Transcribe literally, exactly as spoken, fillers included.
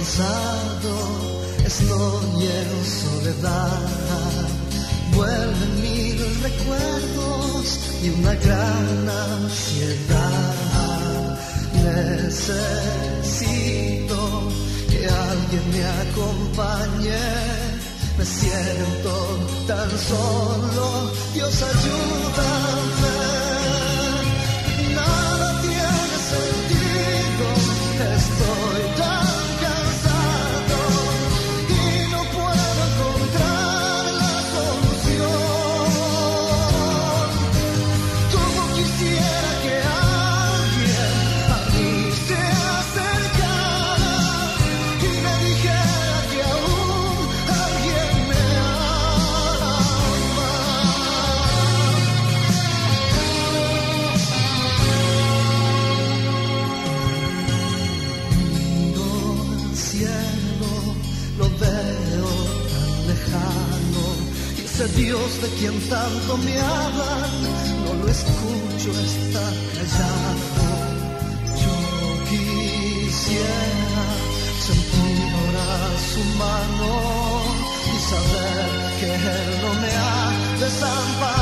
cansado, estoy en soledad. Vuelven mil recuerdos y una gran ansiedad. Necesito que alguien me acompañe. Me siento tan solo, Dios ayúdame. Nada tiene sentido, estoy tan cansado y no puedo encontrar la solución. Como quisiera que alguien a mí se acercara y me dijera que aún alguien me ama. Miro el cielo, lo veo tan lejano, y ese Dios de quien tanto me hablan, no lo escucho, está callado. Yo quisiera sentir ahora su mano y saber que Él no me ha desamparado.